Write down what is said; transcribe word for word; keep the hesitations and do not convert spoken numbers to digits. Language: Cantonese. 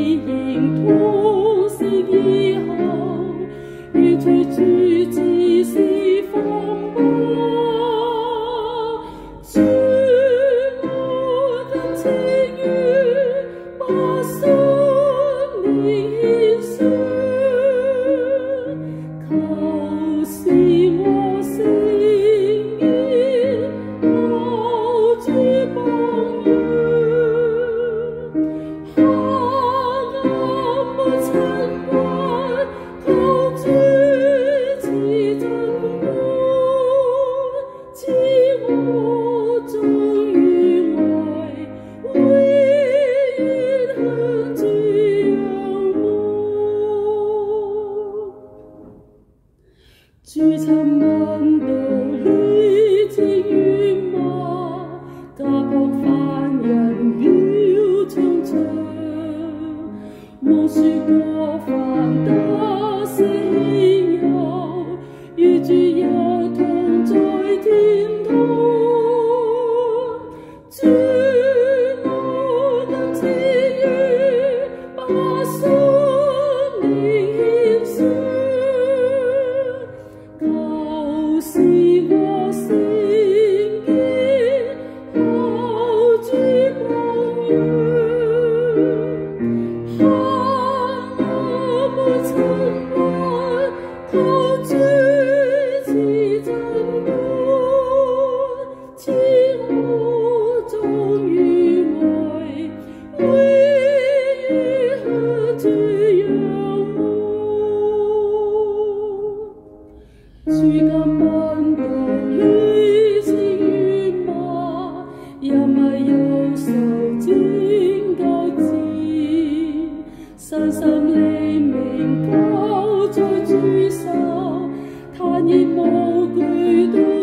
起應同聲異口，願隨主至死方罷。主我更情願把心靈獻上，求使我聖潔，效主榜樣。黑暗滿塵寰，求主賜真光，賜我忠與愛，永遠向主仰望。主曾問道，你情願嗎？架旁犯人表衷腸，蒙恕過犯，得赦愆尤，與主一同在天堂。主我更情願把心靈獻上，求使我聖潔，效主榜樣。黑暗滿塵寰，求主賜真光，賜我忠與愛，永遠向主仰望。主今問道，你情願嗎？陰翳憂愁正交煎，身心靈命交在主手，坦然無懼到